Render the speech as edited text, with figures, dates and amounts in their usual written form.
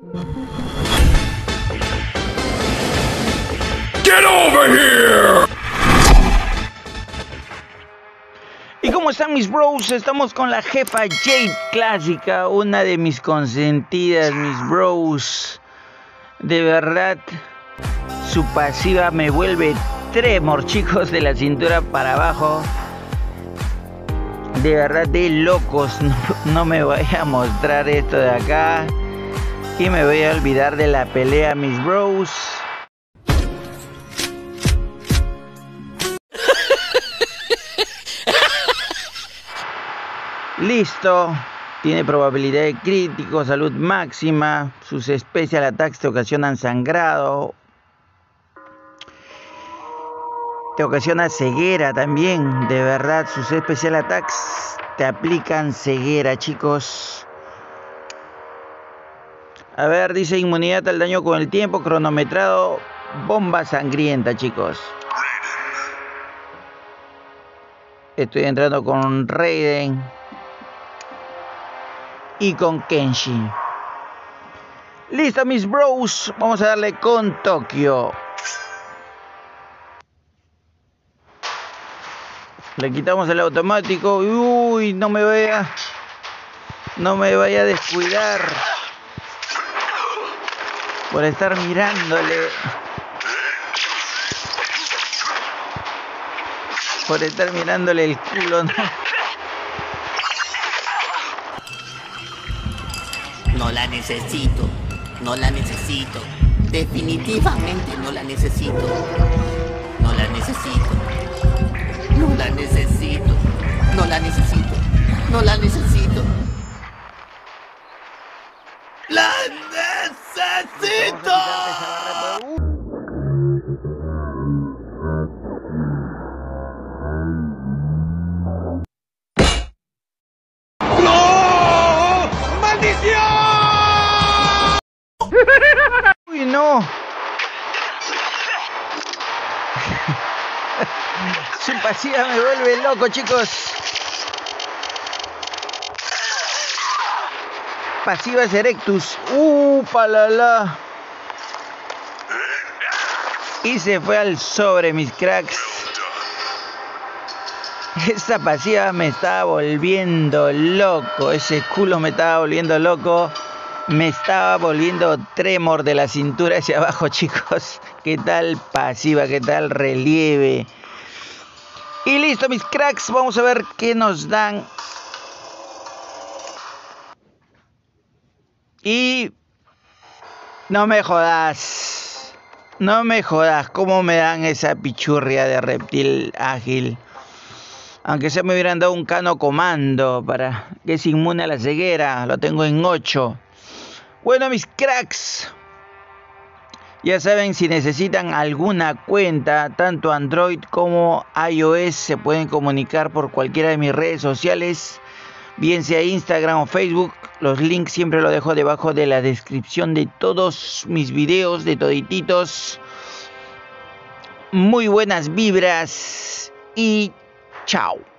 Get over here! ¿Y cómo están mis bros? Estamos con la jefa Jade clásica, una de mis consentidas, mis bros. De verdad, su pasiva me vuelve tremor, chicos, de la cintura para abajo. De verdad, de locos. No me voy a mostrar esto de acá. Y me voy a olvidar de la pelea, mis bros. Listo. Tiene probabilidad de crítico, salud máxima. Sus special attacks te ocasionan sangrado. Te ocasiona ceguera también. De verdad, sus special attacks te aplican ceguera, chicos. A ver, dice inmunidad al daño con el tiempo, cronometrado, bomba sangrienta, chicos. Estoy entrando con Raiden y con Kenshi. Listo, mis bros. Vamos a darle con Tokio. Le quitamos el automático. Uy, no me vaya a descuidar por estar mirándole. Por estar mirándole el culo, ¿no? No la necesito, no la necesito. Definitivamente no la necesito. No la necesito. No la necesito. No la necesito. No la necesito. ¡La necesito! Uy, no. Su pasiva me vuelve loco, chicos. Pasivas Erectus. Palala. Y se fue al sobre, mis cracks. Esa pasiva me estaba volviendo loco. Ese culo me estaba volviendo loco. Me estaba volviendo tremor de la cintura hacia abajo, chicos. ¿Qué tal pasiva? ¿Qué tal relieve? Y listo, mis cracks. Vamos a ver qué nos dan. Y no me jodas. No me jodas. ¿Cómo me dan esa pichurria de reptil ágil? Aunque se me hubieran dado un Cano Comando para que es inmune a la ceguera. Lo tengo en 8. Bueno, mis cracks, ya saben, si necesitan alguna cuenta, tanto Android como iOS, se pueden comunicar por cualquiera de mis redes sociales, bien sea Instagram o Facebook. Los links siempre los dejo debajo de la descripción de todos mis videos, de todititos. Muy buenas vibras y chao.